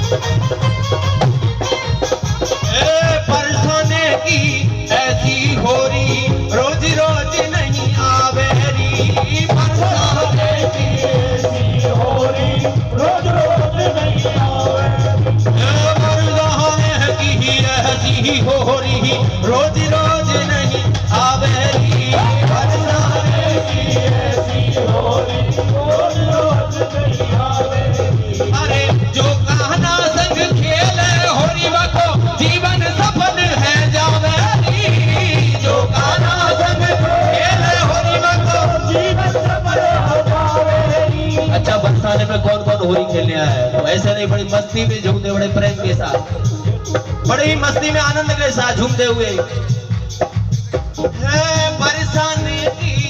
बरसाने की ऐसी होरी रोज रोज नहीं आवेरी। बरसाने की ऐसी होरी रोज रोज नहीं आवेरी। बरसाने की ऐसी होरी रोज रोज नहीं आवेरी। बरसाने की ऐसी होरी रोज रोज नहीं आवेरी। अरे जो कहना संग खेले होरी को जीवन सफल है जावेरी। जो कहना संग खेले होरी को जीवन सफल है जावेरी। अच्छा, बरसाने में कौन कौन होरी खेलने आया है? तो ऐसे नहीं, बड़ी मस्ती में झूमते, बड़े प्रेम के साथ, बड़ी मस्ती में आनंद के साथ झूमते हुए। बरसाने की